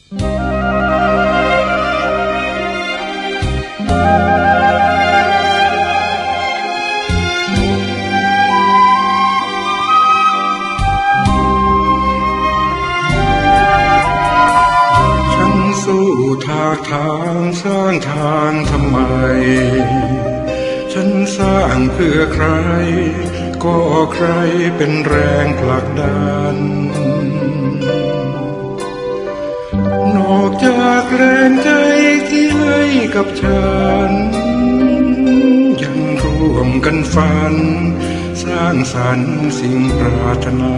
ทางสร้างทางทำไมฉันสร้างเพื่อใครก็ใครเป็นแรงผลักดันนอกจากแรงใจที่ให้กับฉันยังร่วมกันฝันสร้างสรรค์สิ่งปรารถนา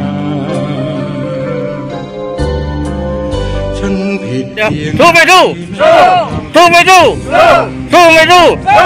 ฉันผิดเพียงสู้ไม่สู้สู้ไม่สู้สู้ไม่สู้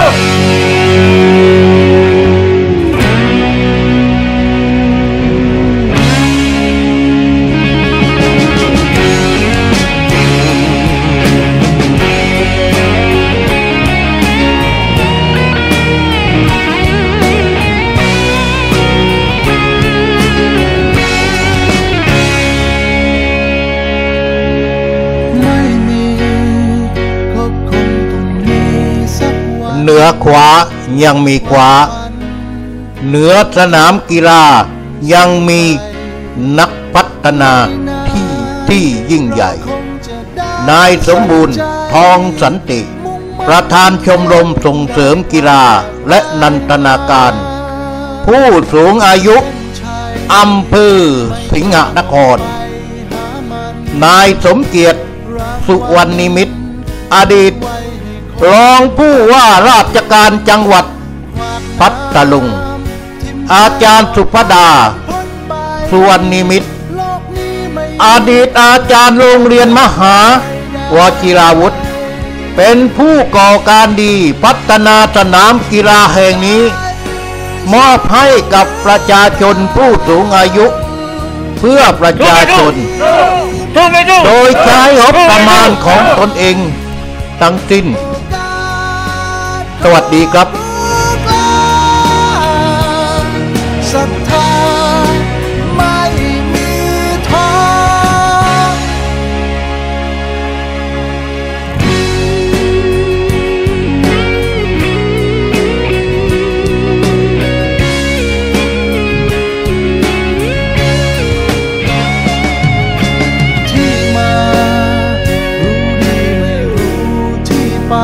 เหนือขวายังมีขวาเหนือสนามกีฬายังมีนักพัฒนาที่ยิ่งใหญ่นายสมบูรณ์ทองสันติประธานชมรมส่งเสริมกีฬาและนันทนาการผู้สูงอายุอำเภอสิงห์นครนายสมเกียรติสุวรรณนิมิตรอดีตรองผู้ว่าราชการจังหวัดพัทลุงอาจารย์สุภดาสุวรรณนิมิตรอดีตอาจารย์โรงเรียนมหาวชิราวุธเป็นผู้ก่อการดีพัฒนาสนามกีฬาแห่งนี้มอบให้กับประชาชนผู้สูงอายุเพื่อประชาชนโดยใช้งบประมาณของตนเองทั้งสิ้นสวัสดีครับศรัทธาไม่มีท้อที่มารู้ดีไม่รู้ที่ไป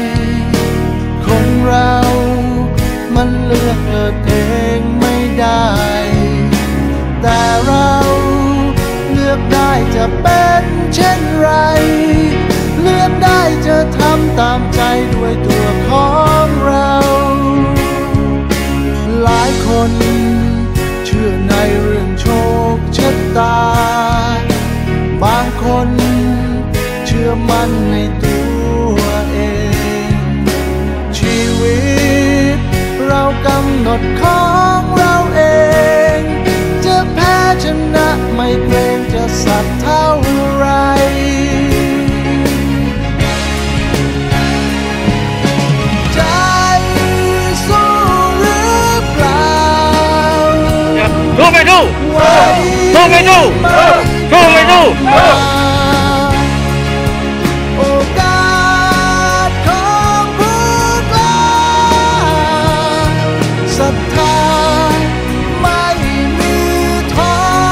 มันเลือกเกิดเองไม่ได้แต่เราเลือกได้จะเป็นเช่นไรเลือกได้จะทำตามใจด้วยตัวของเราหลายคนเชื่อในเรื่องโชคชะตาบางคนเชื่อมั่นในตัวเองชีวิตเรากำหนดของเราเองจะแพ้ชนะไม่เกรงจะสักเท่าไรใจสู้หรือเปล่าสู้ไม่สู้สู้ไม่สู้สู้ไม่สู้ศรัทธาไม่มีท้อ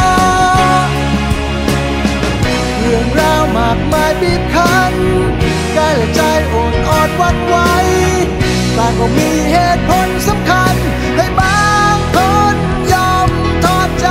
เรื่องราวมากมายบีบคั้นกายและใจโอนอ่อนหวั่นไหวแต่ก็มีเหตุผลสำคัญให้บางคนยอมทอดใจ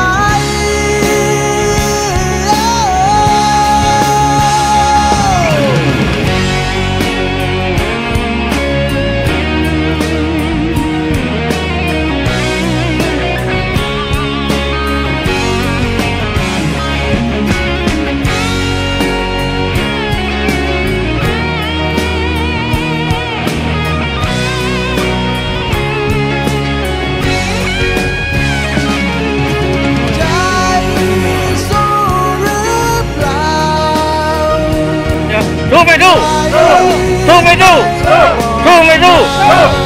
สู้ไม่สู้สู้ไม่สู้สู้ไม่สู้